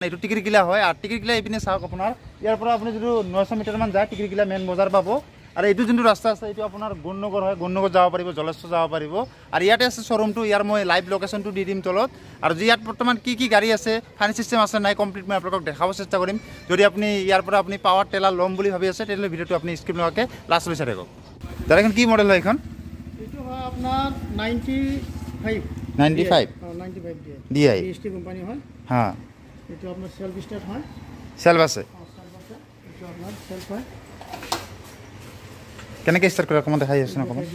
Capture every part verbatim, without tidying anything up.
এইটো টিকিৰগিলা হয় আৰু টিকিৰগিলা এইপিনে চাওক আপোনাৰ ইয়াৰ পৰা আপুনি যদি নশ মিটাৰ মান যায় টিকিৰগিলা মেইন বজাৰ পাব আৰু এইটো যোনটো ৰাস্তা আছে এইটো আপোনাৰ গুণনগৰ হয় গুণনগৰ যাব পাৰিব জলেশ্বৰ যাব পাৰিব আৰু ইয়াতে আছে শ্ব'ৰুমটো ইয়াৰ মই লাইভ লোকেশ্যনটো দি দিম তলত আৰু যি ইয়াত বৰ্তমান কি কি গাড়ী আছে ফাইনেন্স চিষ্টেম আছে নাই কমপ্লিট মই আপোনালোকক দেখাব চেষ্টা কৰিম যদি আপুনি ইয়াৰ পৰা আপুনি পাৱাৰ টেলাৰ ল'ম বুলি ভাবি আছে তেনেহ'লে ভিডিঅ'টো আপুনি স্ক্ৰীপ নোহোৱাকৈ লাষ্ট লৈ চাই থাকক দাদা এখন কি মডেল হয় এইখন এইটো হয় আপোনাৰ ninety five ninety five ninety five D I B S T company হয় হা এইটো আপোনাৰ চেল্ফ ষ্টাৰ্ট হয় চেল্ফ আছে এইটো আপোনাৰ চেল্ফ হয় কেনেকৈ ষ্টাৰ্ট কৰে অকণমান দেখাই আছোঁ অকণমান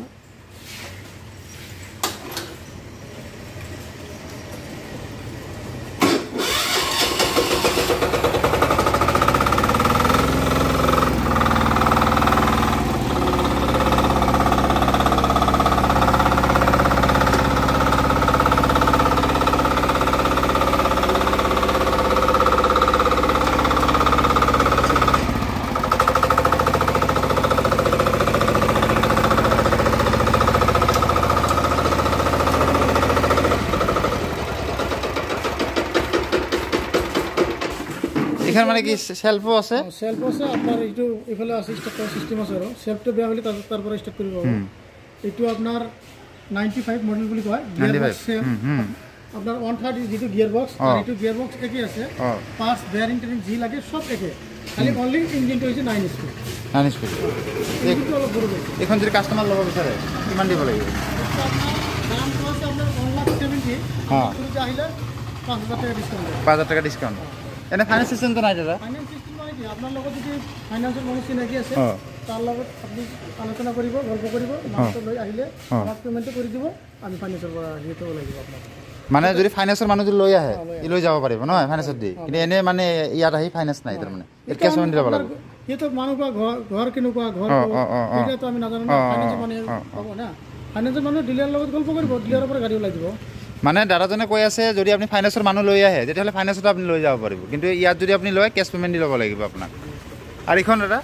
এখানে মানে কি সেলফও আছে সেলফ আছে আপনার এইটো ইফালে আছে স্টার্টার সিস্টেম আছে আৰু সেলফটো বেয়া হলে তার তারপর স্টার্ট কৰিব এইটো আপনার নাইণ্টি ফাইভ মডেল বুলি কয় গিয়ার বক্স সেম আপনার ওৱান থাৰ্টি যেটো গিয়ার বক্স আর এইটো গিয়ার বক্স একই আছে পাঁচ বেয়ারিং টেরিং জি লাগে সব একই খালি অনলি ইঞ্জিনটো হৈছে নাইন স্পিড নাইন স্পিড এইটো অলপ বড় এখন যদি কাস্টমার লব বিচাৰে কিমান দিব লাগিব দামটো আছে আপনার ওৱান লাখ ছেভেণ্টি হ্যাঁ পুরো আহিলে পাঁচ হাজাৰ টাকা ডিসকাউন্ট পাঁচ হাজাৰ টাকা ডিসকাউন্ট এনে ফাইনেন্স সিস্টেম তো নাই দাদা ফাইনেন্স সিস্টেম মানে কি আপনার লগত যদি ফাইনান্সের মানুষ চিনাকি আছে তার লগত আপনি আলোচনা কৰিব গল্প কৰিব মাছটো লৈ আহিলে আমাক পেমেন্ট কৰি দিব আমি ফাইনান্সৰ পৰা দিতে লাগিব আপোনাক মানে যদি ফাইনান্সৰ মানুহ যদি লৈ আহে ই লৈ যাব পাৰিব নহয় ফাইনান্সত দি কিন্তু এনে মানে ইয়াত আহি ফাইনান্স নাই তাৰ মানে এত কেছ পেমেন্ট দিব লাগিব সেইটো মানুহ বা ঘৰ ঘৰ কেনেকুৱা ঘৰ এটা তো আমি নাজানো না ফাইনান্সৰ মানুহ হ'ব না ফাইনান্সৰ মানুহ ডিলাৰৰ লগত গল্প কৰিব ডিলাৰৰ পৰা গাড়ী ওলাই দিব মানে দাদাজনে কৈ আছে যদি আপনি ফাইনান্সৰ মানুহ লৈ আহে তেতিয়াহ'লে ফাইনান্সত আপনি লৈ যাব পাৰিব কিন্তু ইয়াত যদি আপনি লয় কেছ পেমেন্ট দি ল'ব লাগিব আপোনাক আৰু ইখন দাদা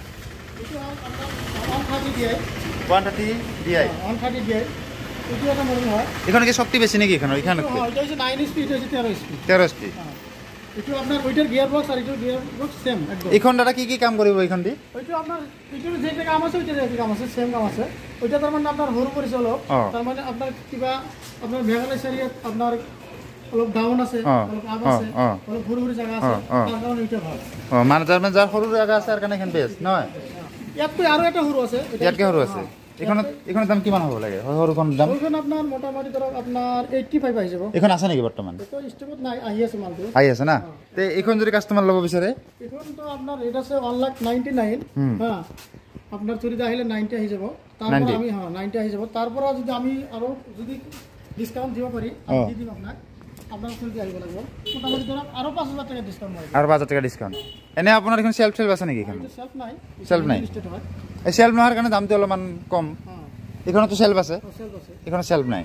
one thirty D I one thirty D I one thirty D I এইটো এটা মডেল হয় এখন কি শক্তি বেছি নেকি এখন ইখন এটা হৈছে নাইন স্পিড এটা হৈছে তেৰ স্পিড তেৰ স্পিড এইটো আপোনাৰ ওইটাৰ গিয়াৰ বক্স আৰু এইটো গিয়াৰ বক্স সেম একদম ইখন দাদা কি কি কাম কৰিব ইখন দি এইটো আপোনাৰ এইটো যেটা কাম আছে ওইটাৰ যে কাম আছে সেম কাম আছে ওইটা তাৰ মানে আপোনাৰ সৰু পৰিছে অলপ তাৰ মানে আপোনাৰ কিবা আপোনাৰ মেঘালয় চাৰিয়াত আপোনাৰ অলপ ডাউন আছে অলপ আপ আছে অলপ সৰু সৰু জায়গা আছে তাৰ কাৰণে এইটা ভাল অ মানে তাৰ মানে যাৰ সৰু জায়গা আছে তাৰ কাৰণে এখন বেছ নহয় ইয়াতকৈ আৰু এটা সৰু আছে ইয়াতকৈ সৰু আছে এখন এখন দাম কিমান হ'ব লাগে সৰুখন দাম এখন আপোনাৰ মোটামুটি ধৰক আপোনাৰ এইট্টি ফাইভ আহি যাব এখন আছে নেকি বৰ্তমান এইটো ষ্টেপত নাই আহি আছে মালটো আহি আছে না তে এখন যদি কাস্টমাৰ ল'ব বিচাৰে এখন তো আপোনাৰ ৰেট আছে ওৱান লাখ নাইণ্টি নাইন হা আপনার চুরিতে আহিলে নাইণ্টি আহি যাব তারপর আমি হ্যাঁ নাইণ্টি আহি যাব তারপর যদি আমি আৰু যদি ডিসকাউন্ট দিব পারি আমি দি দিম আপনাক আপনার চুরিতে আহিব লাগিব মোটামুটি ধৰক আৰু পাঁচ হাজাৰ টাকা ডিসকাউন্ট মাৰিম আৰু পাঁচ হাজাৰ টাকা ডিসকাউন্ট এনে আপোনাৰ এখন সেলফ সেলফ আছে নেকি এখন সেলফ নাই সেলফ নাই এই সেলফ নোহোৱাৰ কাৰণে দামটো অলপমান কম এখনতো সেলফ আছে সেলফ আছে এখন সেলফ নাই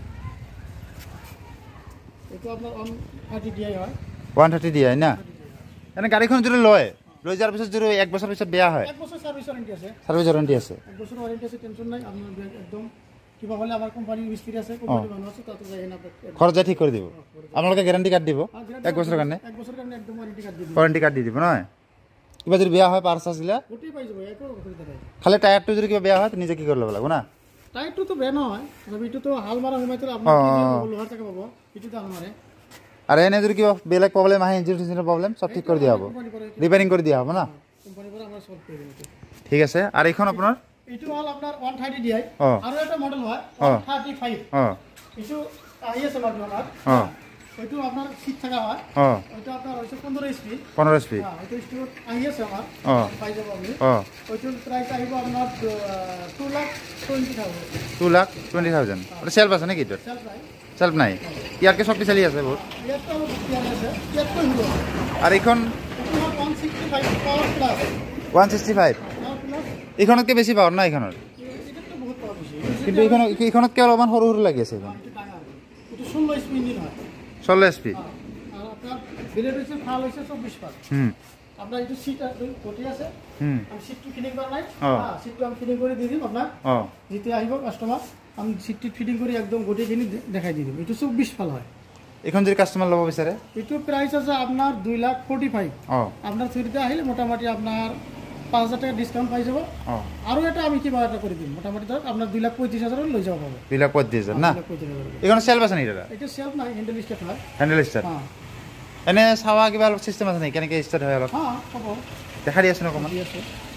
এইটো আপনার ওৱান থাৰ্টি ডি আই হয় ওৱান থাৰ্টি ডি আই না এনে গাড়ীখন যদি লয় লৈ যাৰ পিছত যদি এক বছৰ পিছত বেয়া হয় এক বছৰ সার্ভিস ওয়ারেন্টি আছে সার্ভিস ওয়ারেন্টি আছে এক বছৰ ওয়ারেন্টি আছে টেনশন নাই আপনার একদম কিবা হলে আমার কোম্পানি মিস্ত্রি আছে কোম্পানি মানুষ আছে তাতে যাই না খরচ ঠিক করে দিব আপোনালোকে গ্যারান্টি কার্ড দিব এক বছৰৰ কাৰণে এক বছৰৰ কাৰণে একদম ওয়ারেন্টি কার্ড দিব ওয়ারেন্টি কার্ড দি দিব নহয় কিবা যদি বেয়া হয় পাৰ্টস আছিলে ওটি পাই যাব একো অসুবিধা নাই খালি টায়াৰটো যদি কিবা বেয়া হয় নিজে কি কৰি ল'ব লাগিব না টায়াৰটো তো বেয়া নহয় যদি এইটো তো হাল মাৰা সময়তে আপোনাৰ লোহাৰ টাকা পাব এইটো তো হাল মাৰে আৰু এনে যদি কিবা বেলেগ প্ৰবলেম আহে ইঞ্জিন ইঞ্জিনৰ প্ৰবলেম সব ঠিক কৰি দিয়া হ'ব ৰিপেয়াৰিং কৰি দিয়া হ'ব না কোম্পানি পৰা আমরা সলভ কৰি দিম ঠিক আছে আৰু এইখন আপোনাৰ এইটো হল আপনার ওৱান থাৰ্টি ডি আই আৰু এটা মডেল হয় ওৱান থাৰ্টি ফাইভ অ এইটো আহি আছে মডেল আপোনাৰ অ এইটো আপনার সিট থাকা হয় অ এইটো আপনার হইছে পোন্ধৰ স্পিড পোন্ধৰ স্পিড হ্যাঁ এইটো স্পিড আহি আছে আমার অ পাই যাব আপনি অ এইটো প্রাইস আহিব আপনার two lakh twenty thousand two lakh twenty thousand আৰু সেলফ আছে নেকি এটাত সেলফ নাই সেলফ নাই ইয়াৰকে শক্তিশালী আছে বহুত ইয়াৰটো ইয়াৰ আছে ইয়াৰটো হিব আৰু এইখন one sixty five power plus one sixty five এইখনতকৈ বেছি পাৱাৰ না এইখনৰ কিন্তু এইখন এইখনতকৈ অলপমান সৰু সৰু লাগি আছে এইখন ষোল্ল স্পিড ইঞ্জিন হয় ষোল্ল স্পিড আর আপনার ব্লেড হচ্ছে ফাল হচ্ছে চব্বিশ পাঁচ হুম আপনার এই সিট গোটি আছে হুম আমি সিটটো ফিটিং করা নাই হ্যাঁ সিটটো আমি ফিটিং করে দিয়ে দিম আপনার ও যেতে আহিব কাস্টমার আমি সিটটি ফিটিং করে একদম গোটি কিনে দেখাই দিই দিম এটা চব্বিশ ফাল হয় এখন যদি কাস্টমাৰ ল'ব বিচাৰে এইটো প্ৰাইস আছে আপোনাৰ দুই লাখ ফৰ্টি ফাইভ অ আপোনাৰ থ্ৰীতে আহিলে মোটামুটি আপোনাৰ পাঁচ হাজাৰ টাকা ডিসকাউন্ট পাই যাব অ আৰু এটা আমি কিবা এটা কৰি দিম মোটামুটি ধৰক আপোনাৰ দুই লাখ পঁয়ত্ৰিশ হাজাৰ লৈ যাব পাবো দুই লাখ পঁয়ত্ৰিশ হাজাৰ না এখন সেলফ আছে নি দাদা এটা সেলফ নাই হ্যান্ডেল স্টার্ট হয় হ্যান্ডেল স্টার্ট অ এনে চাৱা কিবা অলপ সিস্টেম আছে নি কেনেকৈ স্টার্ট হয় অলপ হা হ'ব দেখা দি আছে ন অকমান আছে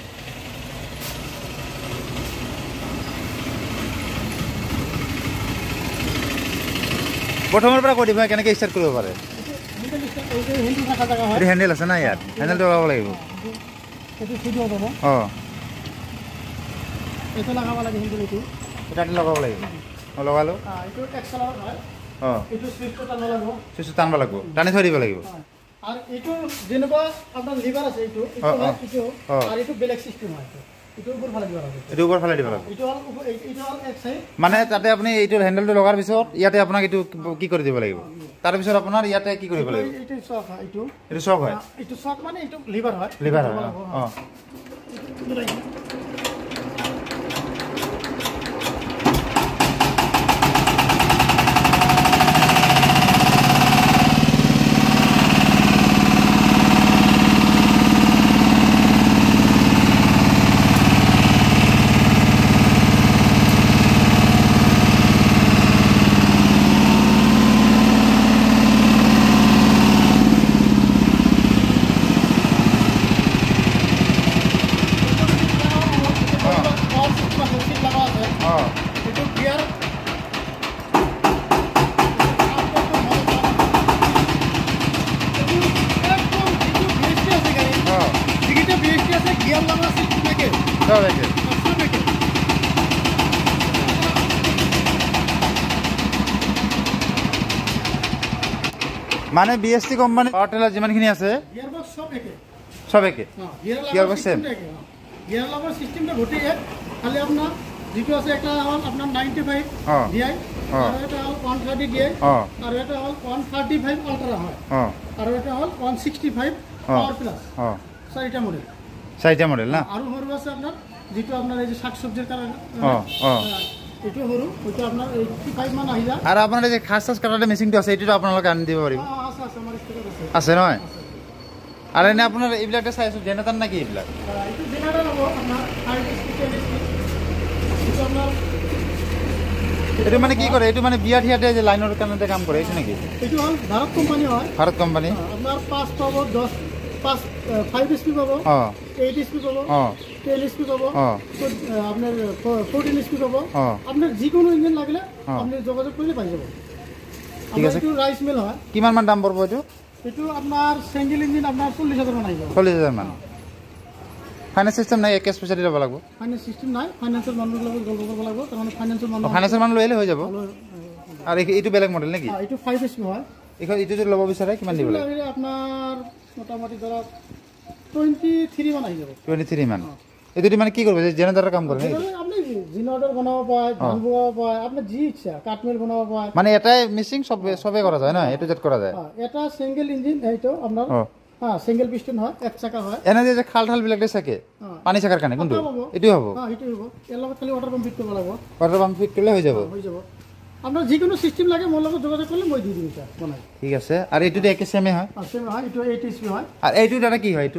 প্ৰথমৰ পৰা কৈ দিব কেনেকৈ স্টার্ট কৰিব পাৰে হ্যান্ডেল স্টার্ট এই যে হ্যান্ডেল থাকা জায়গা হয় এই হ্যান্ডেল আছে না ইয়াত হ্যান্ডেলটো লগাব লাগিব এটো ভিডিও দেব অ এটো লাগাব লাগে হ্যান্ডেল এটো এটা লগাব লাগিব অ লগালো হ্যাঁ এটো এক্সেলার হয় অ এটো সুইচটা টানব লাগিব সুইচটা টানব লাগিব টানি থৈ দিব লাগিব আর এটো যেনবা আপনার লিভার আছে এটো এটো এটো আর এটো বেলেগ সিস্টেম হয় এটো উপর ফালে দিব লাগে এটো উপর ফালে দিব লাগে এটো অল এটো অল এক সাইড মানে তাতে আপনি এইটো হ্যান্ডেলটো লগাৰ পিছত ইয়াতে আপোনাক এটো কি কৰি দিব লাগিব তাৰ পিছত আপোনাৰ ইয়াতে কি কৰিব লাগিব এটো শক হয় এটো এটো শক হয় এটো শক মানে এটো লিভার হয় লিভার হয় অ মানে বিএসটি কোম্পানি পাওয়ার টেলার যেমানখিনি আছে গিয়ার বক্স সব একে সব একে হ্যাঁ gear box same gear lever সিস্টেমটা ঘটে এক খালি আপনার যেটো আছে একটা হল আপনার নাইনটি ফাইভ ডিআই আর এটা হল ওয়ান থার্টি ডিআই আর এটা হল ওয়ান থার্টি ফাইভ আলট্রা হয় আর এটা হল one sixty five power plus চারটা মডেল চারটা মডেল না আর হরু আছে আপনার যেটো আপনার এই যে শাকসবজির কারণে এটো হরু ওইটা আপনার এইটটি ফাইভ মান আহিলা আর আপনার এই যে খাস খাস কাটাটা মেশিনটো আছে এটো আপোনালোকে আনি দিব পাৰিব আছে আছে আমার স্টকে আছে আছে নহয় আর এনে আপনার এইবিলাকটা চাইছো জেনারেটর নাকি এইবিলাক এইটো জেনারেটর হ'ব আপনার হাই স্পিড এটো আপনার এটো মানে কি করে এটো মানে বিয়া ঠিয়াতে যে লাইনৰ কামতে কাম কৰে এইটো নেকি এটো হল ভাৰত কোম্পানি হয় ভাৰত কোম্পানি আপনার পাঁচ পাবো দশ পাঁচ ফাইভ এসপি পাবো অ এইট এসপি পাবো অ টেন এসপি পাবো অ আপনার ফোরটিন এসপি পাবো অ আপনার যে কোনো ইঞ্জিন লাগলে আপনি যোগাযোগ করলে পাই যাব ঠিক আছে এটো রাইস মিল হয় কিমান মান দাম পড়ব এটো এটো আপনার সিঙ্গেল ইঞ্জিন আপনার চল্লিশ হাজার মান আইব চল্লিশ হাজার মান ফাইনান্স সিস্টেম নাই এক স্পেশালি লব লাগব ফাইনান্স সিস্টেম নাই ফাইনান্সের মানুষ লগত গল্প করব লাগব কারণ ফাইনান্সের মানুষ ফাইনান্সের মানুষ লইলে হৈ যাব আর এইটো বেলেগ মডেল নেকি হ্যাঁ এটো ফাইভ এসপি হয় এখন এটো যদি লব বিচাৰে কিমান দিব লাগে আপনার মোটামুটি ধৰা টুৱেণ্টি থ্ৰী মান আহি যাব টুৱেণ্টি থ্ৰী মান এটো মানে কি করবে যে জেনারেটর কাম করে নাকি আপনি জেনারেটর বানাবো পায় ধান বনাবো পায় আপনি জি ইচ্ছা কাটমেল বানাবো পায় মানে এটাই মিক্সিং সব সবে করা যায় না এটো জেট করা যায় হ্যাঁ এটা সিঙ্গেল ইঞ্জিন এইটো আপনার হ্যাঁ সিঙ্গেল পিস্টন হয় এক চাকা হয় এনে যে খাল খাল বিলাকে থাকে পানি চাকাৰ কাৰণে কোনটো এটো হ'ব হ্যাঁ এটো হ'ব এর লগত খালি ওয়াটার পাম্প ফিট কৰিব লাগিব ওয়াটার পাম্প ফিট কৰিলে হৈ যাব হৈ যাব আপনার যে কোনো সিস্টেম লাগে মোর লগত যোগাযোগ করলে মই দি দিম এটা বনাই ঠিক আছে আর এটো একে সেমে হয় আছে হয় এটো এইট এসপি হয় আর এইটো দাদা কি হয় এটো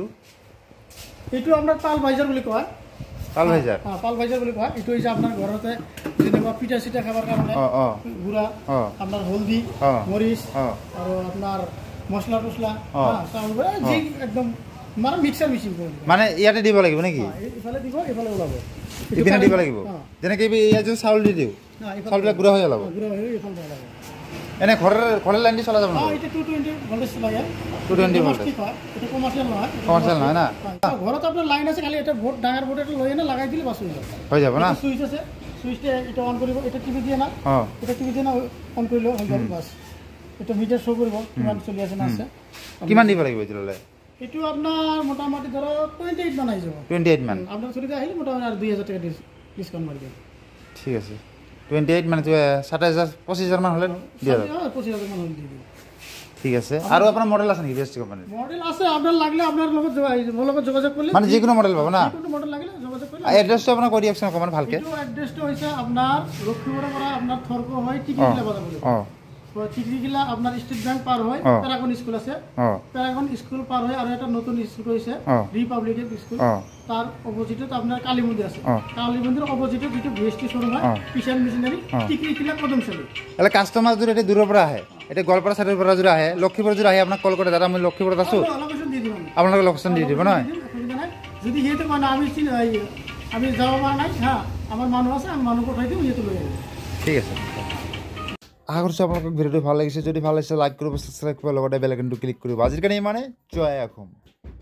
এটো আপনার পাল ভাইজার বলি কয় পাল ভাইজার হ্যাঁ পাল ভাইজার বলি কয় এটো হইছে আপনার ঘরতে যেনেবা পিঠা সিটা খাবার কারণে অ অ গুড়া অ আপনার হলদি মরিচ অ আর আপনার মশলা টসলা হ্যাঁ চাউল জি একদম মানে মিক্সার মেশিন মানে ইয়াতে দিব লাগিব নাকি এফালে দিব এফালে ওলাব ইপিনে দিব লাগিব যেনে কি ইয়া যে চাউল দি দিও চাউলটা গুড়া হৈ যাব গুড়া হৈ এফালে ওলাব এনে ঘৰৰ ঘৰৰ লাইন দি চলা যাব না হ্যাঁ এটা টু টোয়েন্টি ভোল্টেজ লাগে টু টোয়েন্টি ভোল্টেজ এটা কমার্শিয়াল নহয় কমার্শিয়াল নহয় না ঘৰত আপনার লাইন আছে খালি এটা ভোট ডাঙৰ ভোট এটা লৈ এনে লাগাই দিলে বাস হৈ যাব হৈ যাব না সুইচ আছে সুইচটা এটা অন কৰিব এটা টিপি দিয়ে না হ্যাঁ এটা টিপি দিয়ে না অন কৰিলে হৈ যাব বাস এটা মিটার শো কৰিব কিমান চলি আছে না আছে কিমান দিব লাগিব এতিয়ালে এটো আপনার মোটামুটি ধরো টুয়েন্টি এইট মান আই যাব টুয়েন্টি এইট মান আপনার চলিতে আহিলে মোটামুটি আর দুই হাজার টাকা ডিসকাউন্ট মারি দেব ঠিক আছে টুয়েন্টি এইট মানে সাতাশ হাজার পঁচিশ হাজার মান হলে দিয়ে দাও হ্যাঁ পঁচিশ হাজার মান হলে দিয়ে দেব ঠিক আছে আর আপনার মডেল আছে নাকি বিএসটি কোম্পানি মডেল আছে আপনার লাগলে আপনার লগত মোর লগত যোগাযোগ করলে মানে যে কোনো মডেল পাবো না যে কোনো মডেল লাগলে যোগাযোগ করলে অ্যাড্রেসটা আপনার কই দিয়েছেন কমান ভালকে এটো অ্যাড্রেসটা হইছে আপনার লক্ষ্মীপুর পৰা আপনার থরকো হয় টিকিট লেবা যাব ও টিকরিকিলা আপনার স্টেট ব্যাংক পার হয় প্যারাগন স্কুল আছে প্যারাগন স্কুল পার হয় আর একটা নতুন স্কুল কইছে রিপাবলিকের স্কুল তার অপোজিটে আপনার কালী মন্দির আছে কালী মন্দিরের অপোজিটে যেটা ভিএসটি শোরুম হয় কিষান মেশিনারি টিকরিকিলা কদমশালী তাহলে কাস্টমার যদি এটা দূরের পৰা আহে এটা গোৱালপাৰা সাইডৰ পৰা যদি আহে লক্ষীপুৰ যদি আহে আপোনাক কল কৰে দাদা মই লক্ষীপুৰত আছো লোকেশন দিয়ে দিম আপোনাক লোকেশন দি দিব নহয় যদি হেতে মানে আমি আমি যাব পাৰা নাই হ্যাঁ আমার মানুষ আছে আমি মানুষ পঠাই দিম হেতে লৈ আহিব ঠিক আছে আশা কৰিছোঁ আপোনালোকক ভিডিঅ'টো ভাল লাগিছে যদি ভাল লাগিছে লাইক কৰিব সাবস্ক্ৰাইব কৰিব লগতে বেল আইকনটো ক্লিক কৰিব আজিৰ কাৰণে ইমানে জয় অসম।